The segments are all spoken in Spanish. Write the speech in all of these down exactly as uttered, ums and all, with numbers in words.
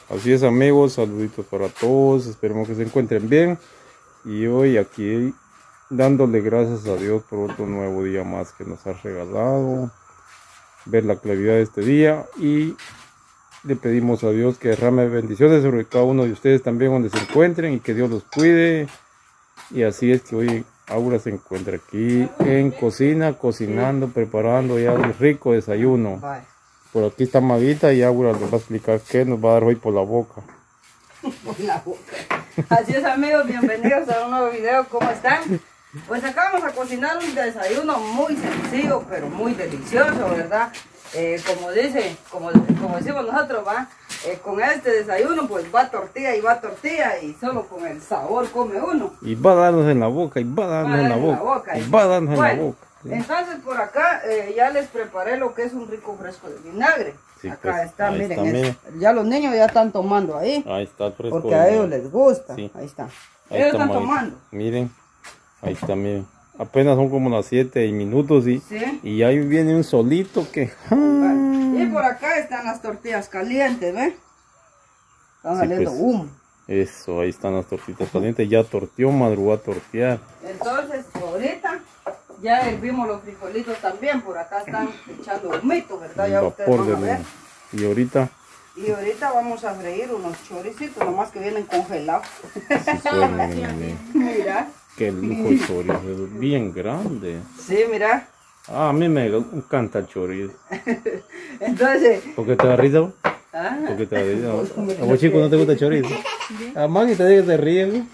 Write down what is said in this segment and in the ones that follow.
Así es, amigos, saluditos para todos, esperemos que se encuentren bien. Y hoy aquí dándole gracias a Dios por otro nuevo día más que nos ha regalado, ver la claridad de este día, y le pedimos a Dios que derrame bendiciones sobre cada uno de ustedes también donde se encuentren, y que Dios los cuide. Y así es que hoy Aura se encuentra aquí en cocina, cocinando, preparando ya un rico desayuno. Por aquí está Maguita y Aura les va a explicar qué nos va a dar hoy por la boca. Por la boca. Así es, amigos, bienvenidos a un nuevo video. ¿Cómo están? Pues acá vamos a cocinar un desayuno muy sencillo, pero muy delicioso, ¿verdad? Eh, como dice, como, como decimos nosotros, va, eh, con este desayuno pues va tortilla y va tortilla, y solo con el sabor come uno. Y va a darnos en la boca, y va a darnos en la boca, boca, y va a darnos bueno, en la boca. ¿Sí? Entonces por acá eh, ya les preparé lo que es un rico fresco de vinagre. Sí, acá pues, está, miren, está, miren. Ya los niños ya están tomando ahí. Ahí está el fresco. Porque a ellos les gusta. Sí. Ahí está. Ahí ellos está, están Maguita. tomando. Miren, ahí está, miren. Apenas son como las siete minutos y, ¿sí? Y ahí viene un solito que... Vale. Y por acá están las tortillas calientes, ¿ven? Están sí, saliendo pues, humo. Eso, ahí están las tortitas calientes. Ya torteó, madrugó a tortear. Entonces, ahorita ya hervimos los frijolitos también. Por acá están echando humito, ¿verdad? Ya ustedes van a ver. Y ahorita... Y ahorita vamos a freír unos choricitos, nomás que vienen congelados. Sí, suena, mira. Qué lujo el chorizo, bien grande. Sí, mira. Ah, a mí me encanta el chorizo. Entonces... ¿Por qué te da risa? ¿Ah? ¿Por qué te da risa? ¿A vos, chicos, no te gusta el chorizo? A Maggie te dice que te ríes, ¿no?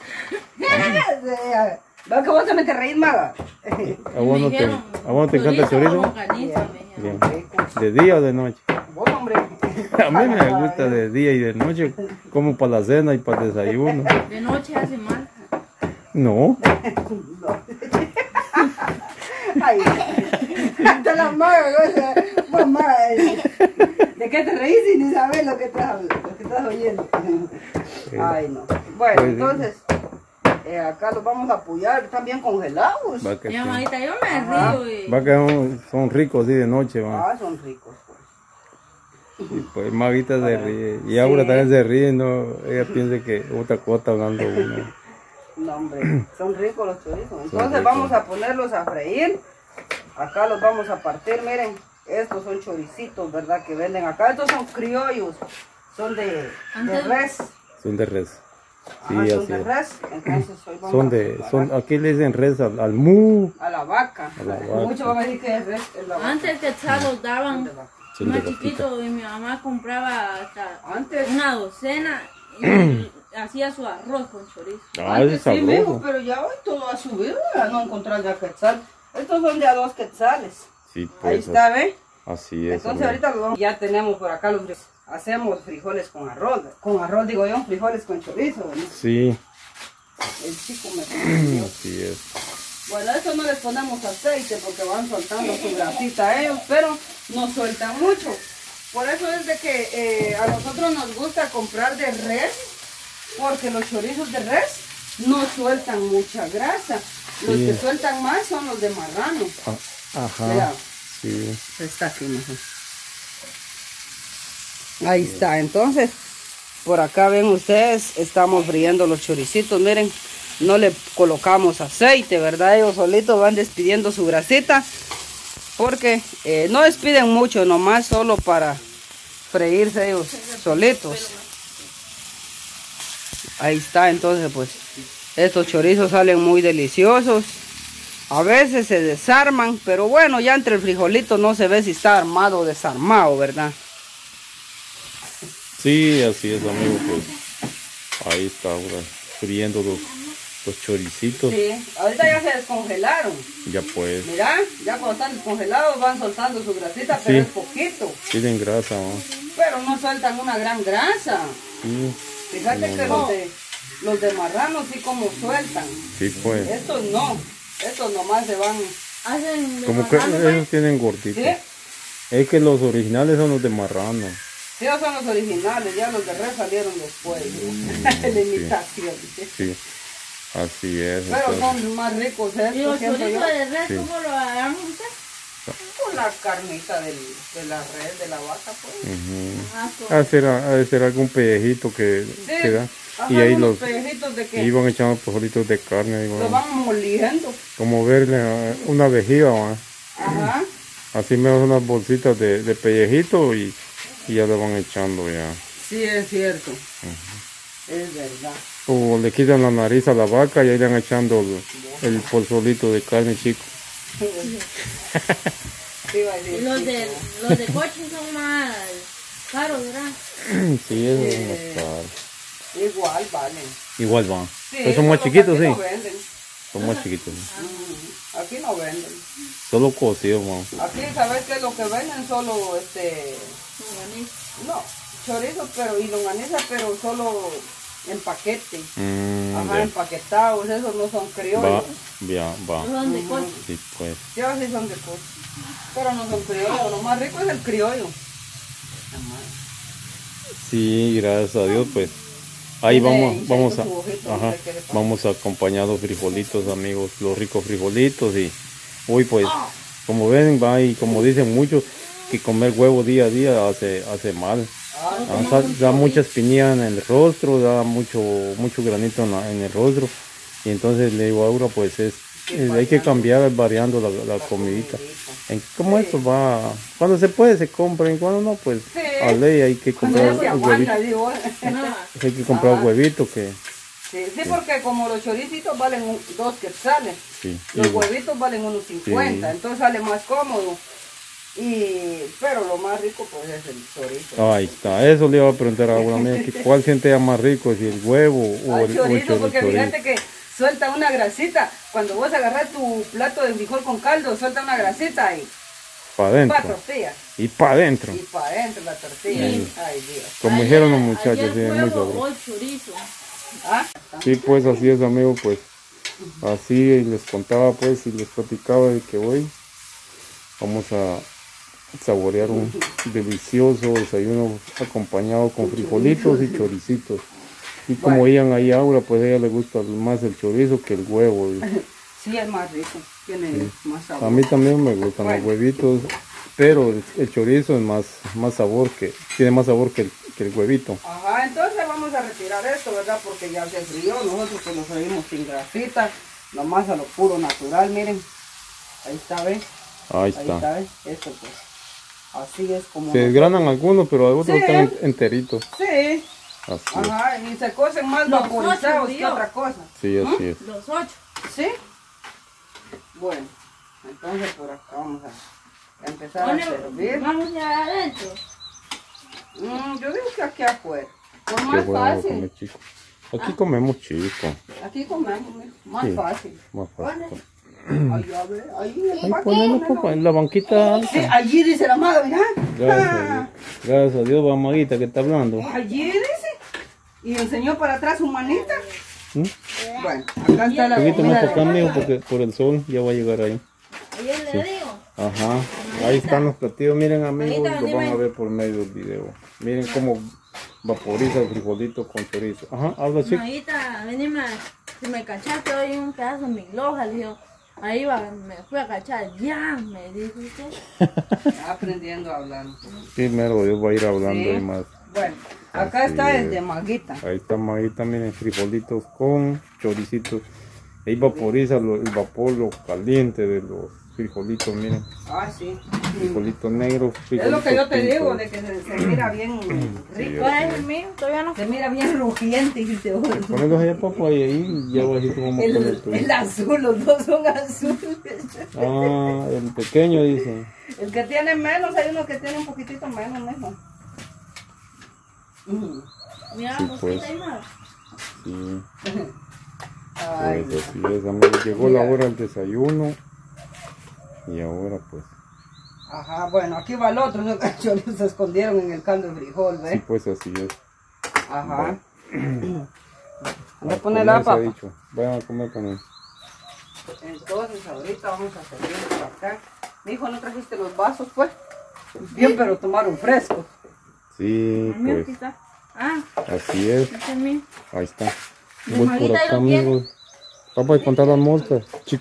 ¿Ves que vos también te reís, Maga? ¿A vos no te, a vos no te encanta el chorizo? Bien. ¿De día o de noche? Vos, hombre. A mí me gusta de día y de noche, como para la cena y para el desayuno. ¿De noche hace mal? No. Ay, hasta la Maga, mamá. ¿De qué te reís y ni sabes lo que estás, lo que estás oyendo? Ay, no. Bueno, entonces... Eh, acá los vamos a apoyar, están bien congelados. Va que mi amadita, yo me río. Y... Va que son, son ricos así de noche, va. Ah, son ricos, pues. Y pues Maguita se ríe. Y Aura sí. También se ríe, no, ella piensa que otra cosa está hablando uno. No, hombre, son ricos los chorizos. Entonces vamos a ponerlos a freír. Acá los vamos a partir, miren. Estos son choricitos, ¿verdad? Que venden acá. Estos son criollos. Son de, de res. Son de res. Sí, ah, son así de res, entonces hoy vamos son de, son, aquí le dicen res al, al mu. A la vaca. A la vaca. Muchos van a decir que es res. Es la vaca. Antes que los daban más chiquitos y mi mamá compraba hasta antes una docena y hacía su arroz con chorizo. Ah, antes sí, mijo, pero ya hoy todo ha subido, ya no encontrar ya quetzal. Estos son de a dos quetzales. Sí, pues, ahí está, ¿ve? Así es. Entonces ahorita lo vamos. Ya tenemos por acá los hacemos frijoles con arroz, con arroz digo yo, frijoles con chorizo, ¿no? Sí. El chico me conoció. Así es. Bueno, a eso no les ponemos aceite porque van soltando su grasita ellos, pero no sueltan mucho. Por eso es de que eh, a nosotros nos gusta comprar de res, porque los chorizos de res no sueltan mucha grasa. Los sí. que sueltan más son los de marrano. Ah, ajá. Mira. Sí. Está aquí mejor. Ahí está, entonces, por acá ven ustedes, estamos friendo los choricitos, miren, no le colocamos aceite, ¿verdad? Ellos solitos van despidiendo su grasita, porque eh, no despiden mucho, nomás solo para freírse ellos solitos. Ahí está, entonces, pues, estos chorizos salen muy deliciosos. A veces se desarman, pero bueno, ya entre el frijolito no se ve si está armado o desarmado, ¿verdad? Sí, así es, amigo, pues ahí está ahora friendo los, los choricitos. Sí, ahorita ya se descongelaron. Ya pues. Mira, ya cuando están descongelados van soltando su grasita, pero sí. Es poquito. Tienen grasa, ¿no? Pero no sueltan una gran grasa. Sí. Fíjate no, que no. Los, de, los de marrano sí como sueltan. Sí, pues. Estos no, estos nomás se van. Hacen de como que ellos pues. Tienen gorditos. ¿Sí? Es que los originales son los de marrano. Sí, esos son los originales, ya los de res salieron después. Mm, la imitación. Sí, sí, así es. Pero entonces, son más ricos estos. ¿Y los chorizos de res sí. cómo lo agarramos usted? carnita? Con la carnita del, de la red, de la vaca, pues. Uh-huh. Ah, Ha de ser, ha de ser algún pellejito que, Sí, que da. ajá, Y ahí unos los pellejitos de que iban echando frijolitos de carne. lo Igual. van moliendo. Como verle eh, una vejiga, ¿va? Ajá. Así me dan unas bolsitas de, de pellejito y, y ya le van echando ya. Sí, es cierto. Uh-huh. Es verdad. O le quitan la nariz a la vaca y ahí le van echando el, el pozolito de carne chico. Sí, va a decir, Los sí, de, sí. los de coche son más caros, ¿verdad? Sí, eso es Eh, más caro. Igual valen. Igual van. Sí, Pero son más solo que chiquitos, aquí sí. no venden. Son más chiquitos. Sí. Ujú. Aquí no venden. Solo cocidos, man. Aquí, ¿sabes qué? Lo que venden solo, este, Longaniza. no, chorizo, pero, y longaniza, pero solo en paquete. Mm, Ajá, ya. empaquetados, esos no son Va, criollos. ya, va. No son de coche. Sí, pues. Sí, sí son de coche. Pero no son criollos, lo más rico es el criollo. Sí, gracias a Dios, pues. Ahí Tiene vamos, hinchadito vamos a, su ojito, ajá, no sé qué le pasa. vamos a acompañar los frijolitos, amigos, los ricos frijolitos y hoy pues, como ven, va y como dicen muchos, que comer huevo día a día hace, hace mal. Ah, Da, da- da mucha espinilla en el rostro, da mucho, mucho granito en, la- en el rostro y entonces le digo a Aura, pues es, es- hay que cambiar variando la, la comidita. En, ¿Cómo esto va? Cuando se puede se compra y cuando no, pues Sí. a ley hay que cuando comprar ya se el aguanta, huevito. digo. No, Hay que comprar Ajá. huevito que Sí, sí, porque como los choricitos valen un- dos quetzales, sí. los y- huevitos valen unos cincuenta, Sí. entonces sale más cómodo. Y, pero lo más rico pues es el chorizo. Ahí está, eso le iba a preguntar a Aura, mira, que ¿cuál siente ya más rico? Si el huevo o Al el, o el chorizo, chori- porque chorizo. fíjate que suelta una grasita. Cuando vos agarras tu plato de frijol con caldo, suelta una grasita y Para para adentro tortillas. y para adentro. Y para adentro la tortilla. Sí. Ay, Dios. Como ayer- dijeron los muchachos, ayer sí, es muy huevo, sabroso. hoy chorizo. ¿Ah? Sí, pues así es, amigo, pues así les contaba, pues, y les platicaba de que hoy vamos a saborear un delicioso desayuno acompañado con frijolitos y choricitos. Y como Bueno. veían ahí a Aura, pues a ella le gusta más el chorizo que el huevo. Y Sí, es más rico, tiene más sabor. a mí también me gustan los Bueno. huevitos, pero el, el chorizo es más, más sabor que, tiene más sabor que el, que el huevito. Ajá, entonces vamos a retirar esto, ¿verdad? Porque ya se frío, nosotros que lo freímos sin grasita, nomás a lo puro natural, miren. Ahí está, ¿ves? Ahí Ahí está. está, ¿ves? Esto pues, así es como... Se desgranan algunos, pero otros Sí. están enteritos. Sí, Así es. ajá, y se cocen más Los vaporizados ocho, que otra cosa. Sí, así es. Los ocho. ¿Sí? Bueno, entonces por acá vamos a empezar a Bueno, servir. vamos ya adentro. Mm, yo digo que aquí afuera, por Qué más bueno fácil. comer chico. Aquí comemos chico, Aquí comemos, mira, más Sí. fácil. más fácil. Ahí, a ver, ahí, el Ahí paquete, ponelo, ponelo. papá, en la banquita alta. Sí, allí dice la madre, mira. Gracias a Dios. Gracias a Dios, va Maguita, que está hablando. Allí dice. Y enseñó para atrás su manita. ¿Mm? Bueno, acá está la Un poquito más comida para acá, de- amigo, porque por el sol ya va a llegar ahí. Ayer le digo. Ajá. Ahí están los platillos, miren amigos, Maguita, lo van a dime. ver por medio del video. Miren cómo vaporiza el frijolito con chorizo. Ajá, habla chico. Maguita, venime, si me cachaste hoy un pedazo de mi loja, le digo, ahí va, me fui a cachar, ya, me dijo usted. Está aprendiendo a hablar. Primero Dios va a ir hablando Sí. ahí más. Bueno, acá Así está es. el de Maguita. Ahí está Maguita, miren, frijolitos con choricitos. Ahí vaporiza lo- el vapor, lo caliente de los frijolitos, miren. Ah, sí. Frijolitos negros, Es frijolitos lo que yo te pintos. digo, de que se, se mira bien rico. ¿Cuál es el mío? Todavía no. Se mira bien rugiente y se oye. Ponelos allá, papá, y ahí ya bajito vamos a poner El, tu. el azul, los dos son azules. Ah, el pequeño dice. El que tiene menos, hay uno que tiene un poquitito menos, mejor. Mm. Mira, Sí, pues, pues. hay más. Sí, Ay, pues así es, amigos. Llegó la Mira. hora del desayuno. Y ahora pues, ajá, bueno, aquí va el otro, esos cachorros se escondieron en el caldo de frijol, sí, ¿ves? pues así es. Ajá. Anda a A poner la comer, se ha papa. dicho. Vayan a comer con él. Entonces ahorita vamos a servir por acá. Mi hijo, ¿no trajiste los vasos, pues? Bien, pero tomaron fresco. Sí, El mío aquí pues, está. Ah, así es. este es el mío. Ahí está. Mi Voy por Maguita ahí acá, lo tiene. amigos. Papá, y contar las moscas, chico.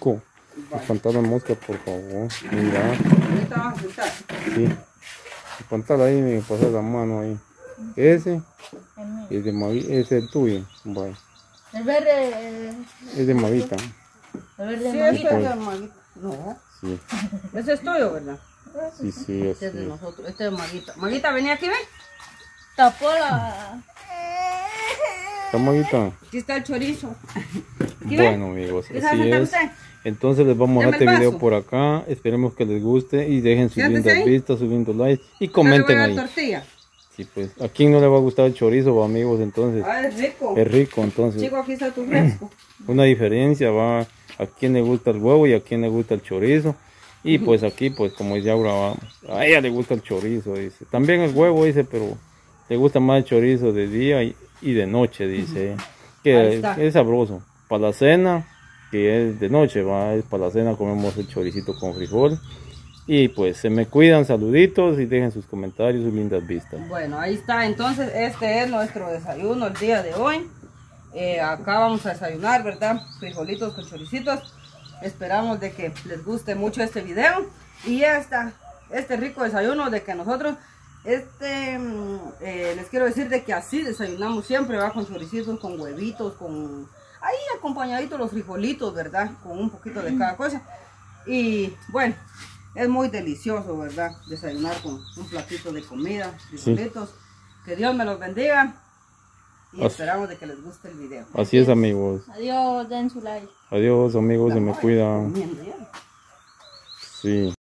Espantar la mosca, por favor. Mira. Ahorita vamos a sentar. Sí. Espantar ahí, me pasa la mano ahí. Ese es de Mavi, ese es el tuyo. Vaya. El verde. eh, Es de Mavita. El verde Sí, Maguita. este es de Maguita. No, Sí, ese es tuyo, ¿verdad? sí, sí, Este es así de es. nosotros, este es de Maguita. Maguita, vení aquí, ven. Tapó la. ¿Está Mavita? Aquí está el chorizo. Aquí ven. Bueno, amigos, ¿Qué sabe así sentar es. usted? Entonces les vamos a Deme dejar este el video vaso. por acá. Esperemos que les guste y dejen sus Siéntese lindas ahí. vistas, sus lindos likes y Yo le comenten voy a dar ahí. tortilla. Sí, pues, ¿a quién no le va a gustar el chorizo, va, amigos? Entonces, Ah, es rico. es rico, entonces. Chico, aquí está tu fresco. Una diferencia va a quien le gusta el huevo y a quien le gusta el chorizo. Y pues aquí, pues como ya grabamos, a ella le gusta el chorizo, dice. También el huevo, dice, pero le gusta más el chorizo de día y, y de noche, dice. Ahí Que está. es sabroso. Para la cena, que es de noche, va, es para la cena comemos el choricito con frijol. Y pues se me cuidan, saluditos y dejen sus comentarios, sus lindas vistas. Bueno, ahí está. Entonces, este es nuestro desayuno el día de hoy. Eh, acá vamos a desayunar, ¿verdad? Frijolitos con choricitos. Esperamos de que les guste mucho este video. Y esta, este rico desayuno de que nosotros, este, mm, eh, les quiero decir de que así desayunamos siempre, va, con choricitos, con huevitos, con... Ahí acompañaditos los frijolitos, ¿verdad? Con un poquito de cada cosa. Y bueno, es muy delicioso, ¿verdad? Desayunar con un platito de comida, frijolitos. Que Dios me los bendiga. Y Así- esperamos de que les guste el video. Así es, amigos. Adiós, den su like. Adiós, amigos, se me Ay, cuidan. comiendo ya. Sí.